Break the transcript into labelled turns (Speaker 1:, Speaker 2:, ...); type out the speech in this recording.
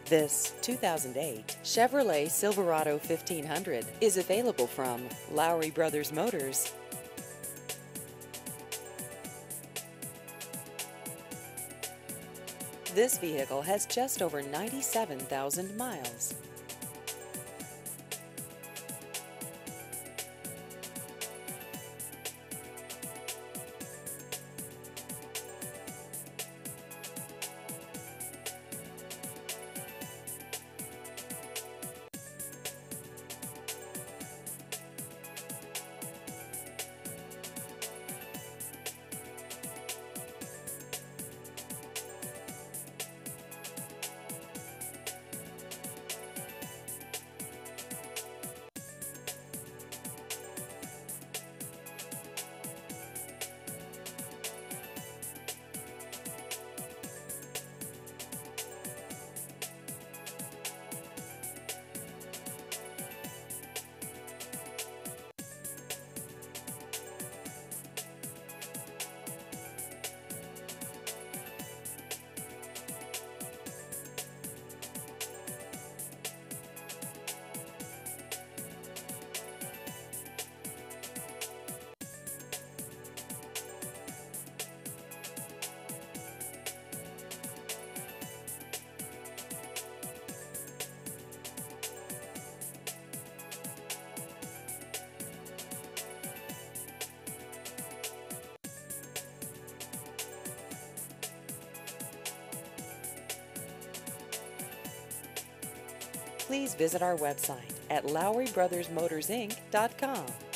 Speaker 1: This 2008 Chevrolet Silverado 1500 is available from Lowry Brothers Motors. This vehicle has just over 97,000 miles. Please visit our website at LowryBrothersMotorsinc.com.